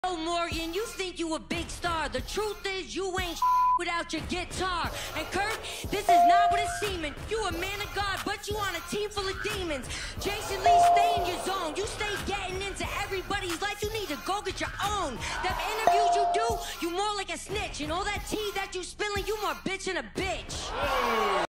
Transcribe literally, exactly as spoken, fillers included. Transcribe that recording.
Oh, Morgan, you think you a big star. The truth is you ain't without your guitar. And Kurt, this is not what it's seeming. You a man of God, but you on a team full of demons. Jason Lee, stay in your zone. You stay getting into everybody's life. You need to go get your own. Them interviews you do, you more like a snitch. And all that tea that you spilling, you more bitch than a bitch.